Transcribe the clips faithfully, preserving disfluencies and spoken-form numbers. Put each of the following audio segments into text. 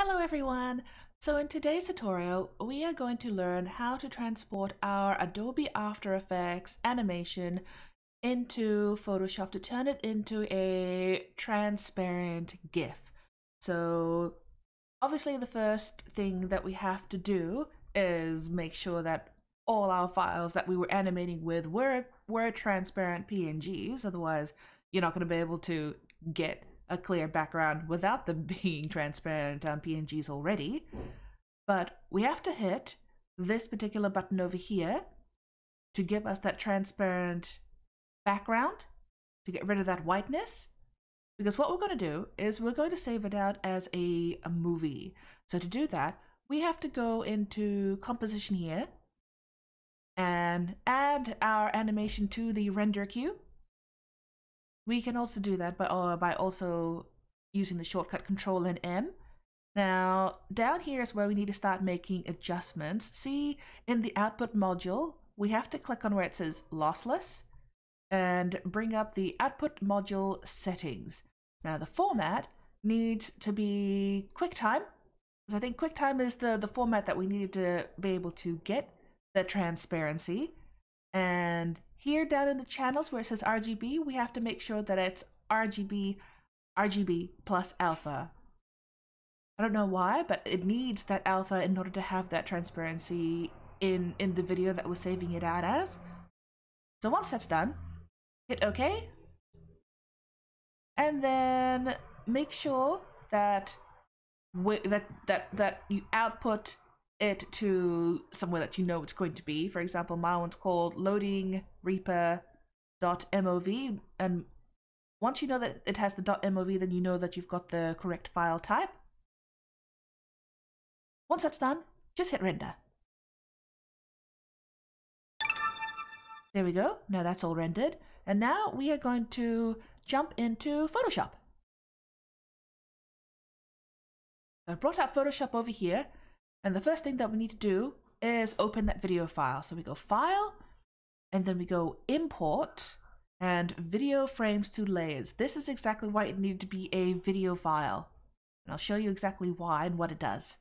Hello everyone! So in today's tutorial, we are going to learn how to transport our Adobe After Effects animation into Photoshop to turn it into a transparent GIF. So obviously the first thing that we have to do is make sure that all our files that we were animating with were, were transparent P N Gs, otherwise you're not going to be able to get a clear background without them being transparent um, P N Gs already. But we have to hit this particular button over here to give us that transparent background, to get rid of that whiteness. Because what we're going to do is we're going to save it out as a, a movie. So to do that, we have to go into composition here and add our animation to the render queue. We can also do that by, uh, by also using the shortcut Control and M. Now, down here is where we need to start making adjustments. See, in the output module, we have to click on where it says lossless and bring up the output module settings. Now, the format needs to be QuickTime, because I think QuickTime is the, the format that we needed to be able to get the transparency. And here down in the channels where it says R G B, we have to make sure that it's R G B, R G B plus alpha. I don't know why, but it needs that alpha in order to have that transparency in, in the video that we're saving it out as. So once that's done, hit OK. And then make sure that, we, that, that, that you output it to somewhere that you know it's going to be. For example, my one's called loading reaper dot mov, and once you know that it has the .mov, then you know that you've got the correct file type. Once that's done, just hit render. There we go. Now that's all rendered, and now we are going to jump into Photoshop. I've brought up Photoshop over here. And the first thing that we need to do is open that video file. So we go File, and then we go Import, and Video Frames to Layers. This is exactly why it needed to be a video file. And I'll show you exactly why and what it does.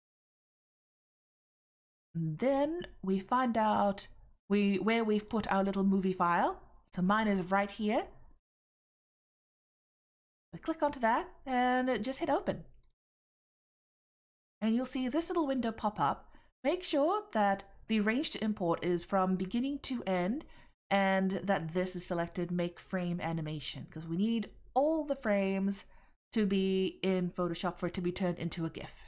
And then we find out we where we've put our little movie file. So mine is right here. We click onto that and just hit Open. And you'll see this little window pop up. Make sure that the range to import is from beginning to end, and that this is selected Make Frame Animation, because we need all the frames to be in Photoshop for it to be turned into a GIF.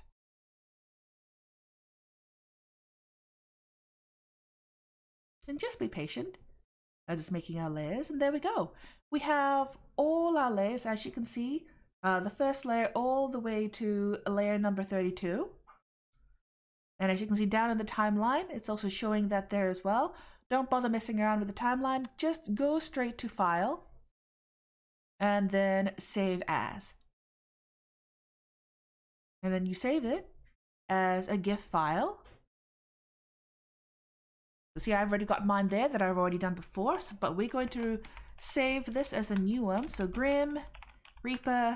And just be patient as it's making our layers, and there we go. We have all our layers, as you can see. Uh, the first layer all the way to layer number thirty-two. And as you can see down in the timeline, it's also showing that there as well. Don't bother messing around with the timeline, just go straight to File and then Save As. And then you save it as a GIF file. See, I've already got mine there that I've already done before, so, but we're going to save this as a new one. So Grim Reaper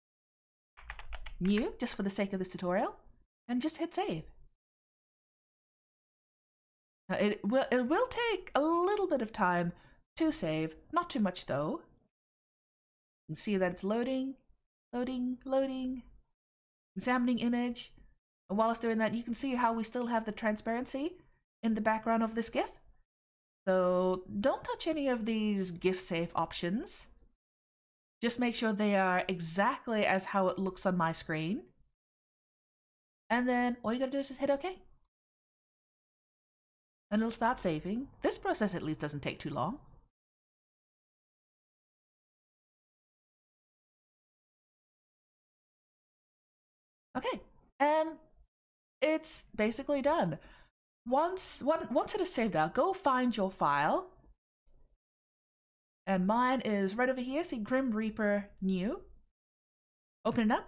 New, just for the sake of this tutorial, and just hit save. Now it will it will take a little bit of time to save, not too much though. You can see that it's loading, loading, loading, examining image. And while it's doing that, you can see how we still have the transparency in the background of this GIF. So don't touch any of these GIF save options. Just make sure they are exactly as how it looks on my screen. And then all you gotta do is just hit OK. And it'll start saving. This process at least doesn't take too long. Okay, and it's basically done. Once, once it is saved out, go find your file. And mine is right over here. See Grim Reaper New. Open it up.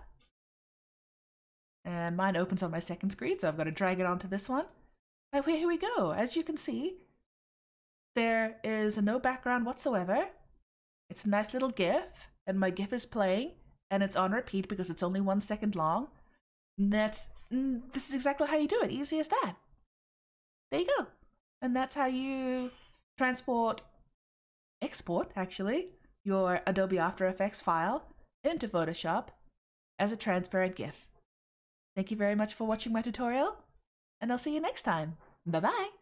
And mine opens on my second screen, so I've got to drag it onto this one. And here we go. As you can see, there is no background whatsoever. It's a nice little GIF, and my GIF is playing, and it's on repeat because it's only one second long. That's mm, this is exactly how you do it. Easy as that. There you go. And that's how you transport, export actually, your Adobe After Effects file into Photoshop as a transparent GIF. Thank you very much for watching my tutorial, and I'll see you next time. Bye bye!